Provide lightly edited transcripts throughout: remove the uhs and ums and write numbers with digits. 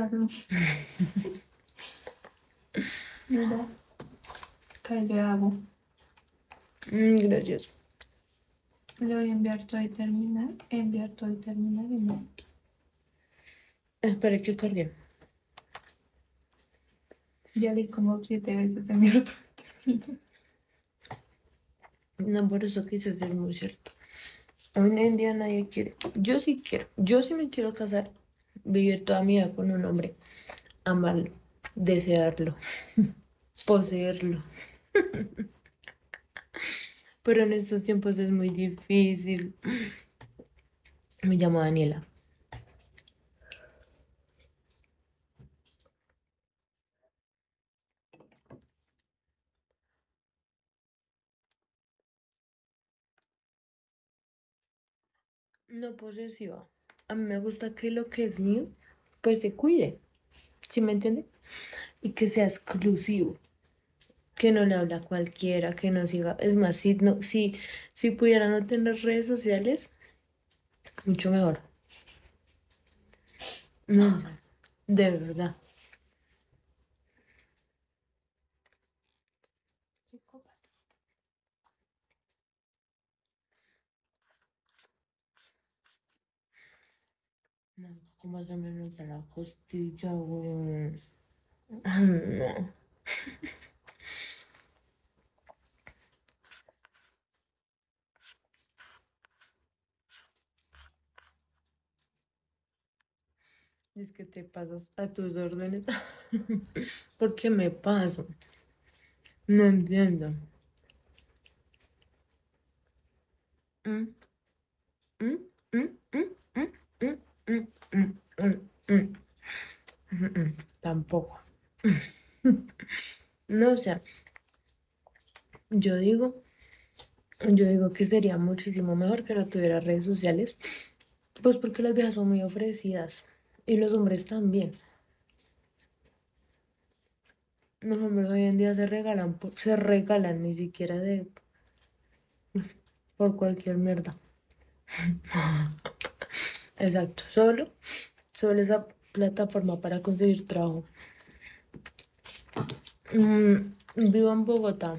enviarlo. Mira, ¿qué le hago? Gracias. Le voy a enviar todo y terminar. Enviar todo y terminar y no. Espera que cargue. Ya leí como 7 veces enviar todo y terminar. No, por eso quise ser muy cierto. Hoy en día nadie quiere. Yo sí quiero. Yo sí me quiero casar. Vivir toda mi vida con un hombre. Amarlo. Desearlo. Poseerlo. Pero en estos tiempos es muy difícil. Me llamo Daniela. No posesiva. A mí me gusta que lo que es mío, pues se cuide. ¿Sí me entiende? Y que sea exclusivo. Que no le habla a cualquiera, que no siga. Es más, si, no, si pudiera no tener redes sociales, mucho mejor. No, de verdad. No, ¿cómo se me nota la costilla, güey? No. Es que te pasas a tus órdenes. ¿Por qué me paso? No entiendo. Mm, mm, mm, mm, mm, mm, mm, mm, mm, mm, Tampoco. No, o sea, yo digo, yo digo que sería muchísimo mejor que no tuviera redes sociales, pues porque las viejas son muy ofrecidas y los hombres también. Los hombres hoy en día se regalan, se regalan ni siquiera de por cualquier mierda. Exacto, solo esa plataforma para conseguir trabajo. Vivo en Bogotá.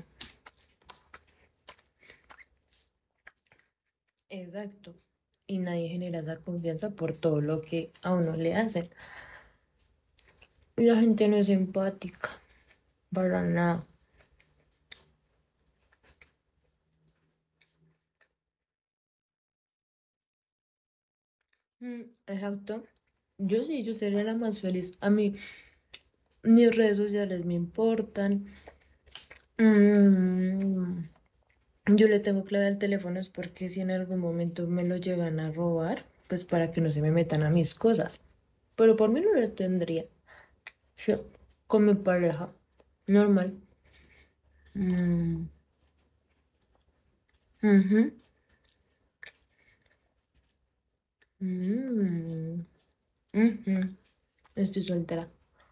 Exacto. Y nadie genera esa confianza por todo lo que a uno le hacen. Y la gente no es empática, para nada. Exacto. Yo sí, yo sería la más feliz. A mí, ni redes sociales me importan. Mm, yo le tengo clave al teléfono es porque si en algún momento me lo llegan a robar, pues para que no se me metan a mis cosas. Pero por mí no lo tendría. Yo, con mi pareja, normal. Mm, ujú, mm, ujú. Estoy soltera.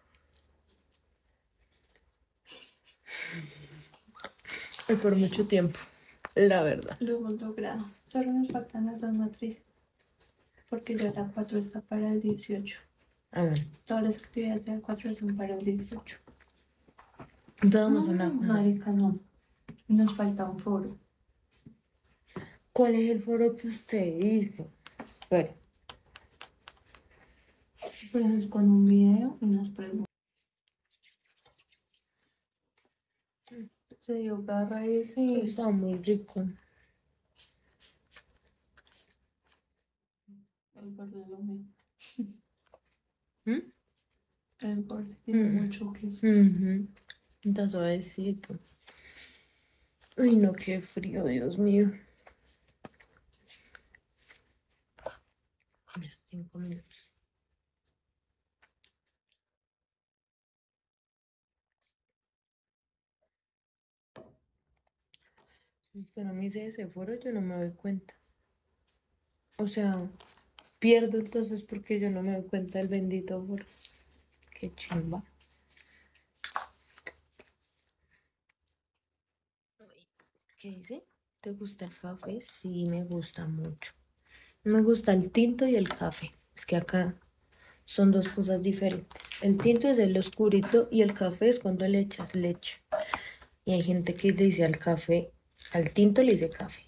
Y por mucho tiempo, la verdad. Lo hemos logrado. Solo nos faltan las dos matrices. Porque ya la 4 está para el 18. A ver, Todas las actividades del 4 son para el 18. hagamos una cosa. Marica, no. Nos falta un foro. ¿Cuál es el foro que usted hizo? Bueno, Pues es con un video y nos preguntan. Se dio garra ese. está muy rico. El borde de lo mío. ¿Mm? El borde tiene mucho queso. Está suavecito. Ay, no, qué frío, Dios mío. Ya, 5 minutos. Si usted no me dice ese foro, yo no me doy cuenta. O sea, pierdo entonces porque yo no me doy cuenta del bendito foro. Qué chimba. ¿Qué dice? ¿Te gusta el café? Sí, me gusta mucho. Me gusta el tinto y el café. Es que acá Son dos cosas diferentes. El tinto es el oscurito y el café es cuando le echas leche. Y hay gente que le dice al café, al tinto le dice café.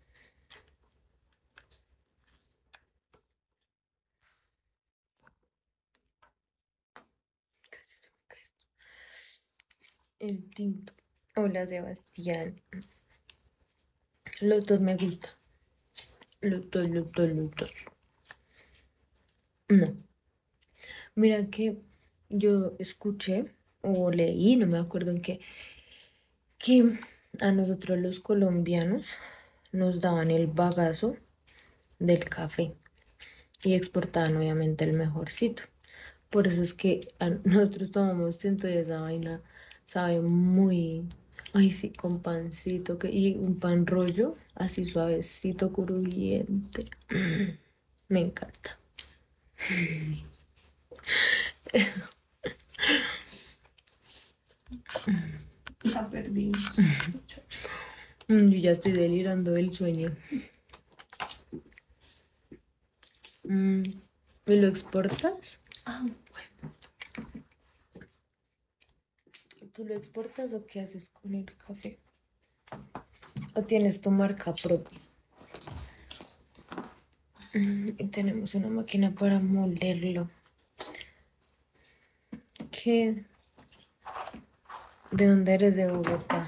Casi se me cae esto. El tinto. Hola, Sebastián. Los dos me gustan. Los dos. No. Mira que yo escuché o leí, no me acuerdo en qué, que a nosotros los colombianos nos daban el bagazo del café y exportaban obviamente el mejorcito. Por eso es que nosotros tomamos tinto y esa vaina sabe muy, ay sí, con pancito y un pan rollo así suavecito, crujiente. Me encanta. La perdí. Yo ya estoy delirando del sueño. ¿Y lo exportas? Ah, ¿Tú lo exportas o qué haces con el café? ¿O tienes tu marca propia? Y tenemos una máquina para molerlo. ¿Qué? ¿De dónde eres? De Bogotá.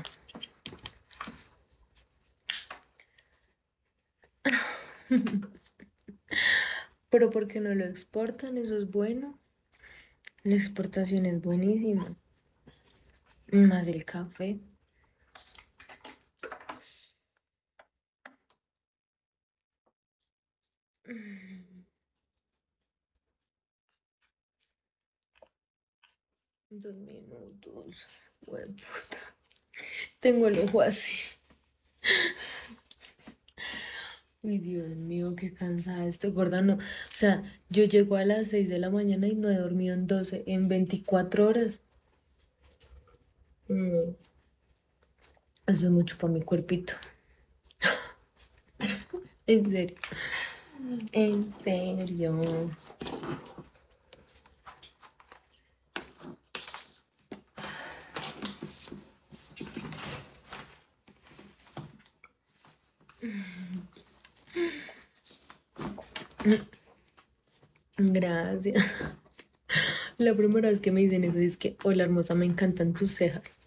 Pero ¿por qué no lo exportan? Eso es bueno. La exportación es buenísima. Más el café. Dos minutos. Hueputa. Tengo el ojo así. Uy, Dios mío, qué cansada estoy, gorda. No, o sea, yo llego a las 6 de la mañana y no he dormido en 12, en 24 horas. Mm, Eso es mucho para mi cuerpito. En serio. En serio. Gracias. La primera vez que me dicen eso es que, hola hermosa, me encantan tus cejas.